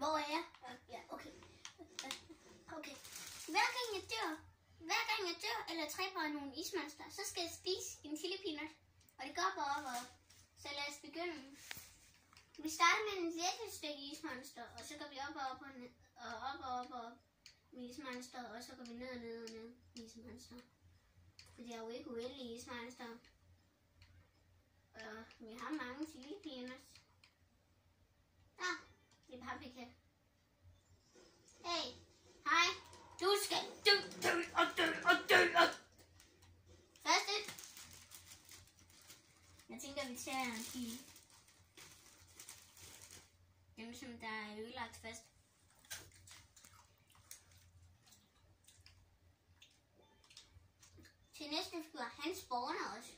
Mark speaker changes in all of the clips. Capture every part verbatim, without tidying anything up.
Speaker 1: Hvor er jeg? Ja, okay. Okay. Hver gang jeg dør, hver gang jeg dør eller træber nogle ismonster, så skal jeg spise en chili peanut. Og det går bare op og op. Så lad os begynde. Vi starter med en lette stykke ismonster, og så går vi op og op og ned, og op og op og op med ismonster, og så går vi ned og ned og ned med ismonster. For det er jo ikke uendelige ismonster. Og vi har mange chili peanuts. Ah, det er paprika. Hey, hej. Du skal dø, dø og dø og dø og... Første. Jeg tænker, vi tager en pil. Dem, som der er ødelagt fast. Til næste figur, han spawner også.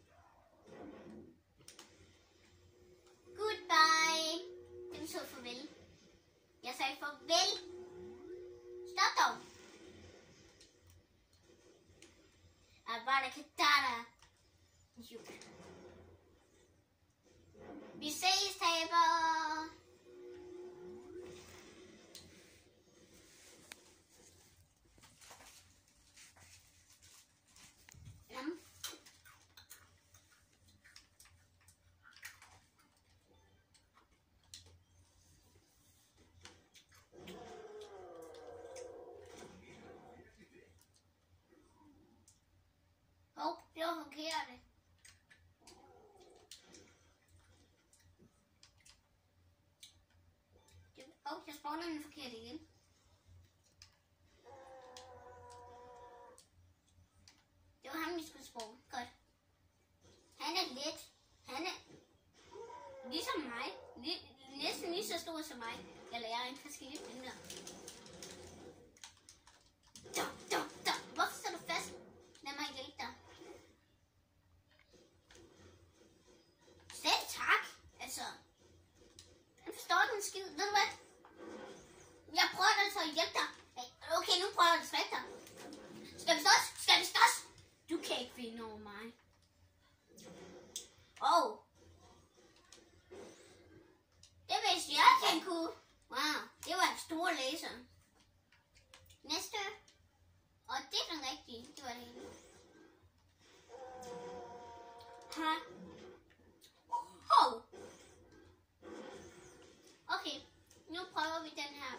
Speaker 1: Goodbye. Det betyder farvel. Jeg sagde farvel. Stop dog. Avada Kedavra. Jo. Vi ses, taber. Jamen. Hov, det var forkert. Hov, jeg spawner den forkert igen. Det var ham, vi skulle spawne. Godt. Han er let. Han er ligesom mig. Næsten lige så stor som mig. Eller jeg er en forskellig mindre. Hvorfor står du fast? Lad mig hjælpe dig. Selv tak. Altså. Han forstår den skid. Ved du hvad? Jeg prøver altså at hjælpe dig. Okay, nu prøver jeg at slække dig. Skal vi slås? Skal vi slås? Du kan ikke vinde over mig. Åh. Oh. Det vidste jeg, at han kunne. Wow, det var en stor laser. Næste. Og det er den rigtige. Det var det hele. Ha. Hov. Okay, nu prøver vi den her.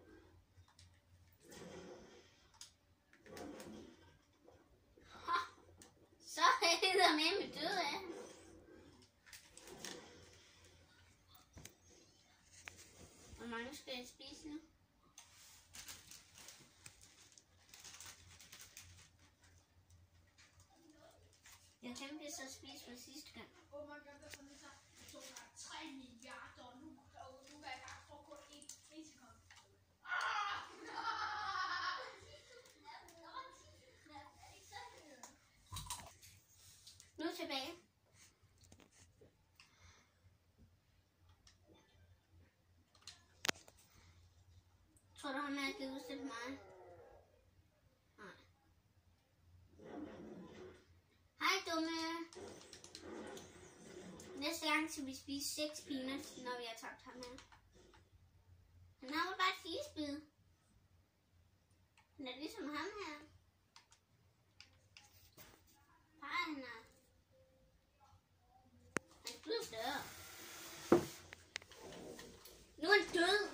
Speaker 1: Ha. Så er det med med død af. Hvor mange skal jeg spise nu? Jeg kæmpe så spise for sidste gang.
Speaker 2: Oh my god, der er sådan så to gange tre milliarder, og nu, og nu er jeg bare for kun en, en sekund.
Speaker 1: Nu tilbage. Tror du, han har givet udsætte mig? Nej. Hej dumme. Næste gang skal vi spise seks peanuts, når vi har tabt ham her. Han har jo bare et fisebid. Han er ligesom ham her. Bare han er. Han er blevet større. Nu er han død.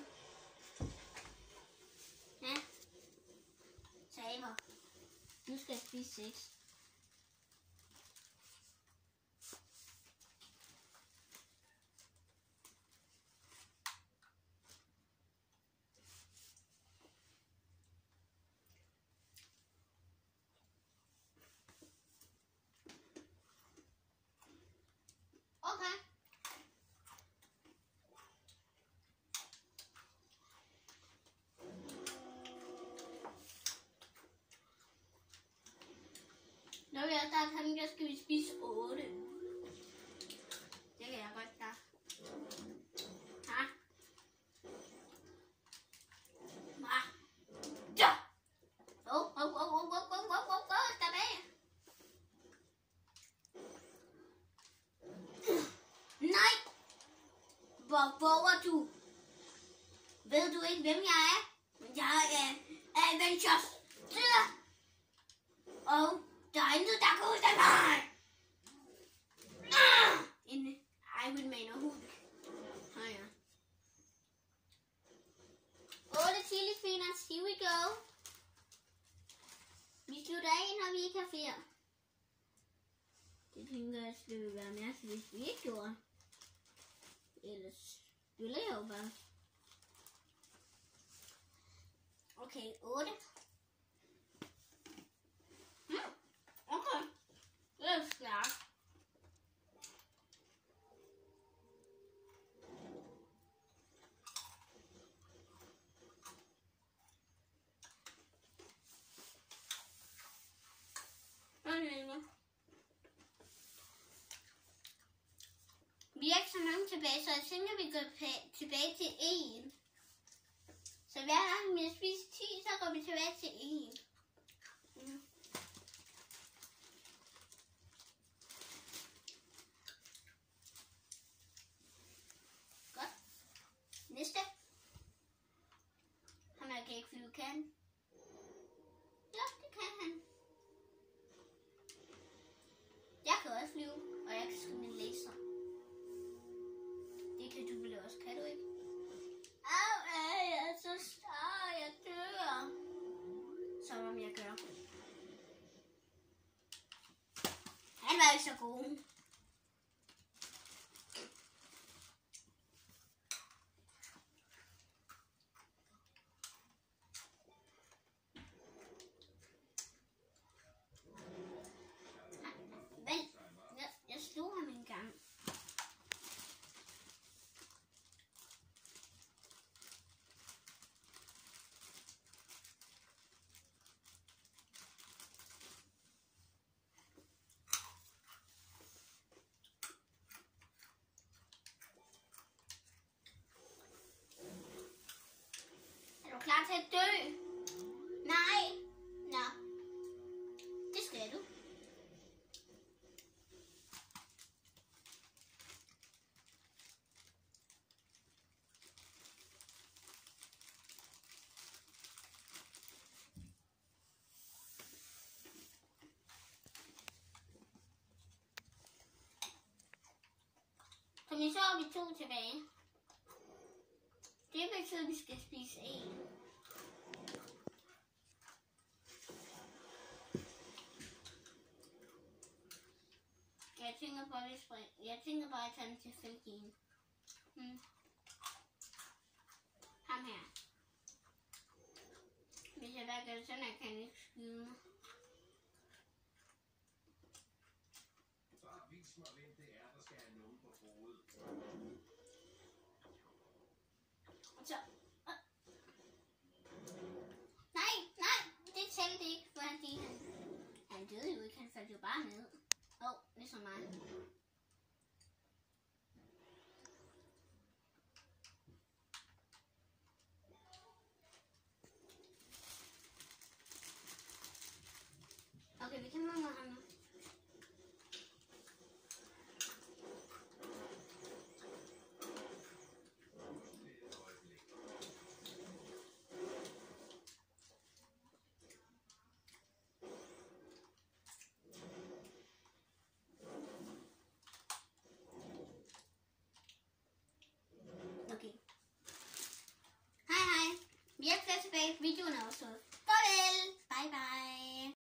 Speaker 1: Ja. Taber. Nu skal jeg spise seks. Okay. Når vi er der, kan jeg skal vi spise otte. Det kan jeg godt da. Ha? Hva? Ja! Åh, åh, åh, åh, åh, åh, åh, åh, åh, tilbage. Nej! Hvor våger du? Ved Ved du ikke, hvem jeg er? Jeg er Avengers dyr. Og der er intet, der kan udstille mig. Ah! En Iron Man og Hulk. Oh, ja. otte chili peanuts, here we go. Vi slutter af, når vi ikke har flere. Det tænker jeg, det ville være mærkeligt, hvis vi ikke gjorde. Ellers ville jeg jo bare. Okay, otte. Hmm, okay. Det er stærkt. Vi er ikke så mange tilbage, så jeg tænker, vi går tilbage til en. Så hver gang vi har spist ti, så går vi tilbage til en. Mm. Godt. Næste. Han kan ikke flyve, kan han? Ja, det kan han. Jeg kan også flyve, og jeg kan skyde en laser. Det kan du vel også, kan du ikke? Au, øh, jeg er så star, jeg dør. Som om jeg gør. Han var ikke så god. Vent, jeg, jeg slog ham en gang. Klar til at dø? Nej. Nå. Det skal du. Så så har vi to tilbage. Det betyder, at vi skal spise en. Jeg tænker bare, at spring. Jeg tænker bare at tage den til femten. Hmm. Ham her. Hvis jeg bare gør det sådan, jeg kan ikke skyde mig.
Speaker 3: Bare vis mig, hvem det er, der skal have nogen på hovedet.
Speaker 1: Så. Uh. Nej, nej, det tælte ikke, fordi han, han døde jo ikke, han faldt jo bare ned. Åh, oh, ligesom mig. Okay, vi kan mangle ham nu. Okay. Hej hej. Vi er klar tilbage. Videoen er også